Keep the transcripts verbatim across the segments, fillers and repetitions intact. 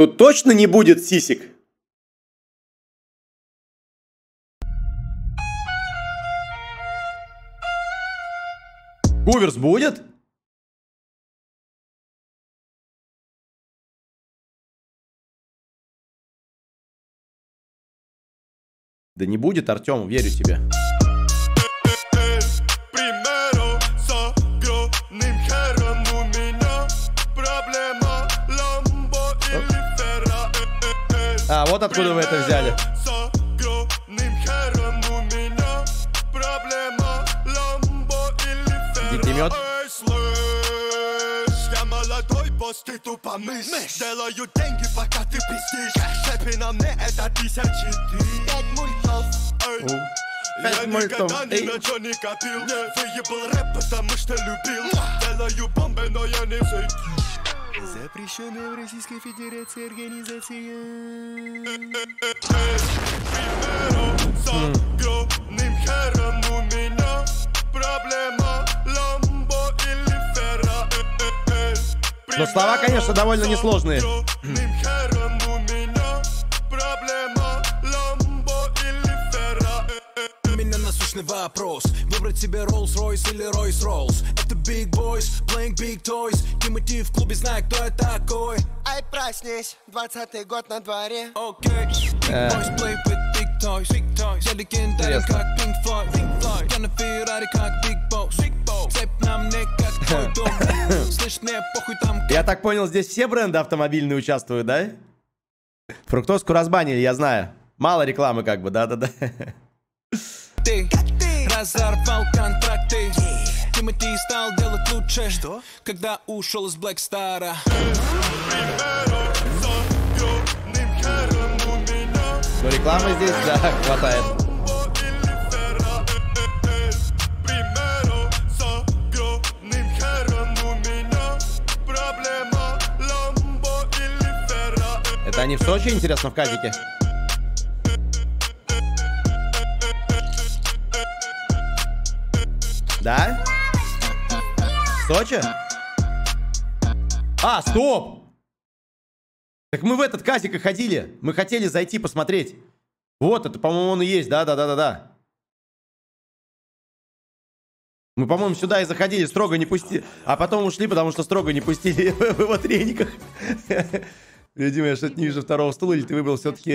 Тут точно не будет сисек? Куверс будет? Да не будет, Артем, верю тебе. А, вот откуда вы это взяли. Детемет. Ты тупо мышь. Делаю деньги, пока ты пиздишь. Шепи на мне это тысячи. Пять мультов. Я никогда ни на чё не копил. Выебал рэп, потому что любил. Делаю бомбы, но я не взрыв. Запрещенная в Российской Федерации организация. С огромным хером у меня проблема Ламбо или Ферра. Но слова, конечно, довольно несложные. Меня насущный вопрос. Выбрать себе Rolls-Royce или Royce-Rolls. Это Big Boys, playing big toys. Тимати в клубе, знает, кто я такой. Ай, проснись, двадцатый год на дворе. Окей, Big Boys play with big toys. Я легендарен, как Pink Floyd. Я на Феррари, как Big Boss. Цепь на мне, как твой дом. Слышь, мне похуй там. Я так понял, здесь все бренды автомобильные участвуют, да? Фруктозку разбанили, я знаю. Мало рекламы как бы, да-да-да. Ты разорвал контракты. Тимати стал делать лучше. Что? Когда ушел из Black Star. Но рекламы здесь, да, хватает. Это они в Сочи, интересно, в казике? Да? Сочи? А, стоп! Так мы в этот казик и ходили. Мы хотели зайти посмотреть. Вот, это, по-моему, он и есть. Да-да-да-да-да. Мы, по-моему, сюда и заходили, строго не пустили. А потом ушли, потому что строго не пустили в его трениках. Видимо, я что-то не вижу второго стула, или ты выбрал все-таки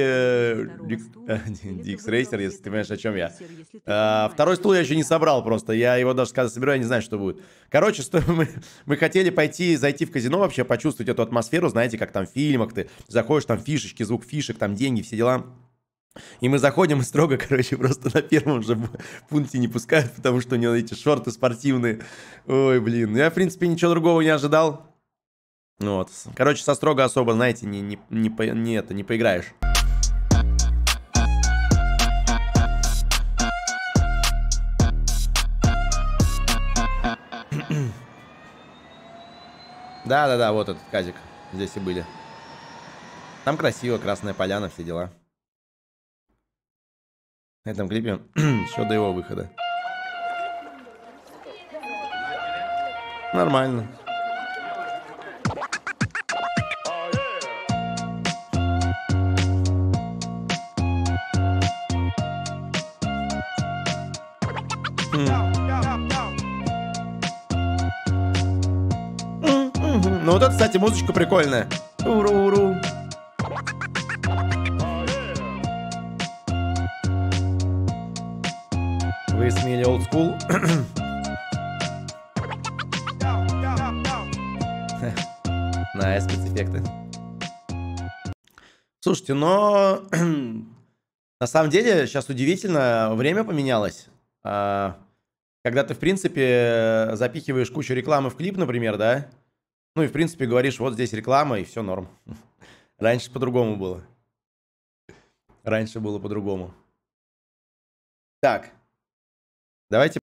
Дикс Рейсер, если ты понимаешь, о чем я. А, второй стул я еще не собрал просто. Я его даже когда соберу, я не знаю, что будет. Короче, что мы, мы хотели пойти, зайти в казино вообще, почувствовать эту атмосферу, знаете, как там в фильмах ты заходишь, там фишечки, звук фишек, там деньги, все дела. И мы заходим и строго, короче, просто на первом же пункте не пускают, потому что у него эти шорты спортивные. Ой, блин. Я, в принципе, ничего другого не ожидал. Вот. Короче, со строго особо, знаете, не, не, не, по, не, это, не поиграешь. Да-да-да, вот этот казик. Здесь и были. Там красиво, Красная Поляна, все дела. На этом клипе еще до его выхода. Нормально. Ну вот это, кстати, музычка прикольная. Уру-уру. Вы сменили old school. На спецэффекты. Слушайте, но на самом деле сейчас удивительно, время поменялось. Когда ты, в принципе, запихиваешь кучу рекламы в клип, например, да? Ну и, в принципе, говоришь, вот здесь реклама, и все норм. Раньше по-другому было. Раньше было по-другому. Так. Давайте